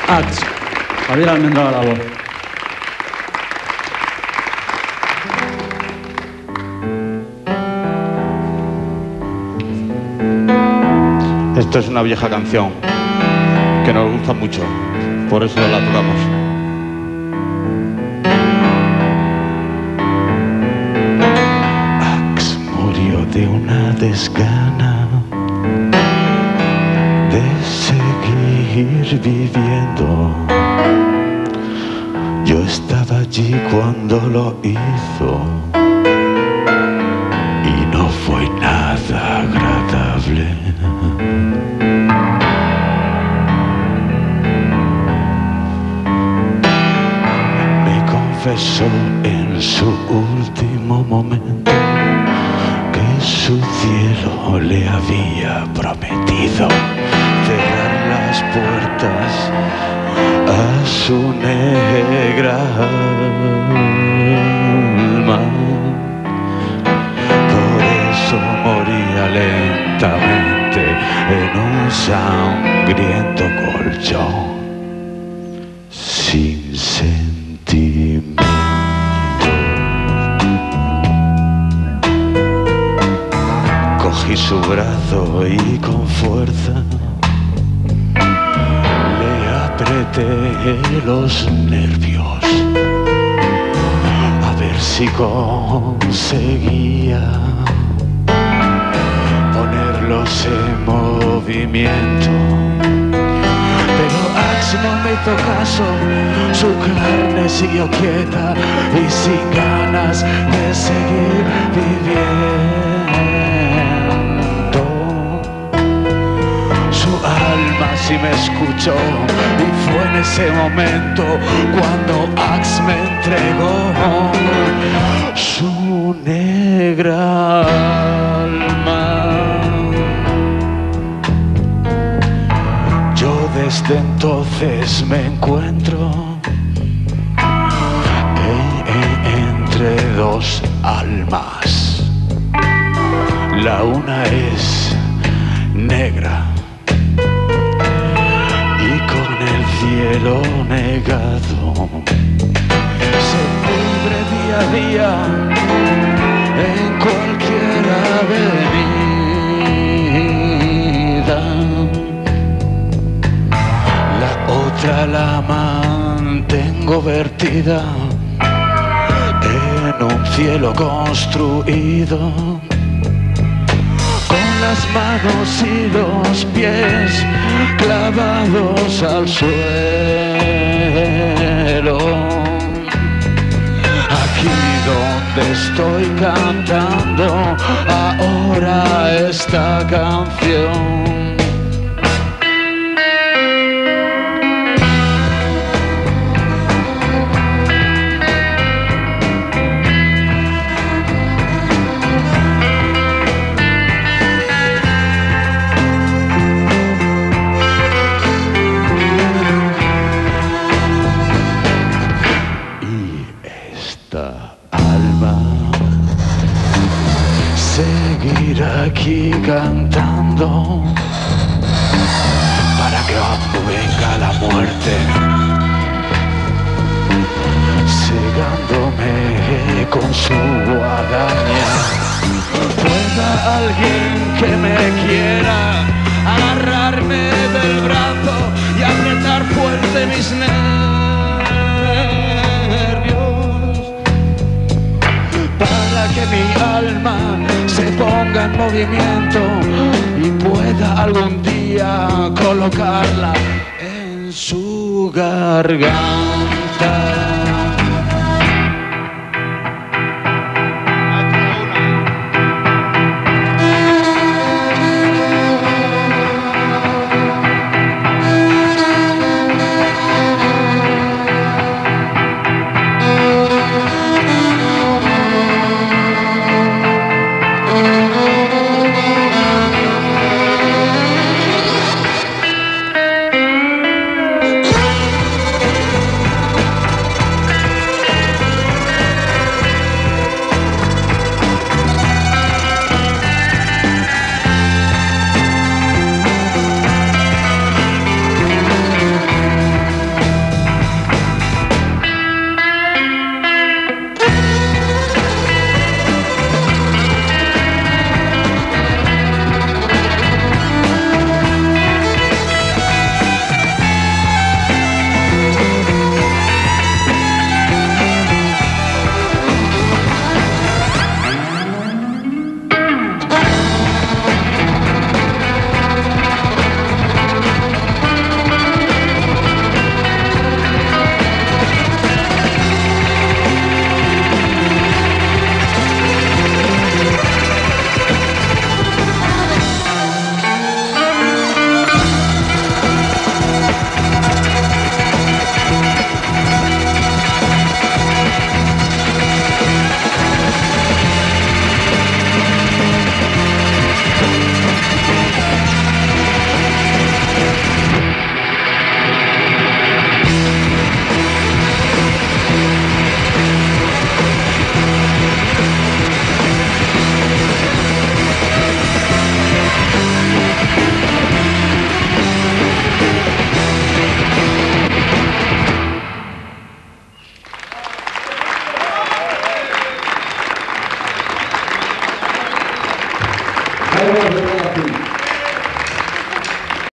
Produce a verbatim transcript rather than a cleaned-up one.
Ax, Javier Almendraba la voz. Esto es una vieja canción que nos gusta mucho, por eso la tocamos. Ax murió de una desgana de seguir viviendo. Yo estaba allí cuando lo hizo y no fue nada agradable. Me confesó en su último momento que su cielo le había prometido cerrar las puertas a su negra alma. Por eso moría lentamente en un sangriento colchón sin sentimiento. Cogí su brazo y con fuerza apreté los nervios a ver si conseguía ponerlos en movimiento. Pero Ax no me hizo caso, su carne siguió quieta y sin ganas de seguir viviendo. Si me escuchó y fue en ese momento cuando Ax me entregó su negra alma. Yo desde entonces me encuentro en, en, entre dos almas. La una es negra cielo negado, se pudre día a día en cualquier avenida. La otra la mantengo vertida en un cielo construido las manos y los pies clavados al suelo. Aquí donde estoy cantando ahora esta canción. Aquí cantando para que cuando venga la muerte cegándome con su guadaña pueda alguien que me quiera agarrarme del brazo y apretar fuerte mis nervios para que mi alma se ponga en movimiento y pueda algún día colocarla en su garganta. Ahí va,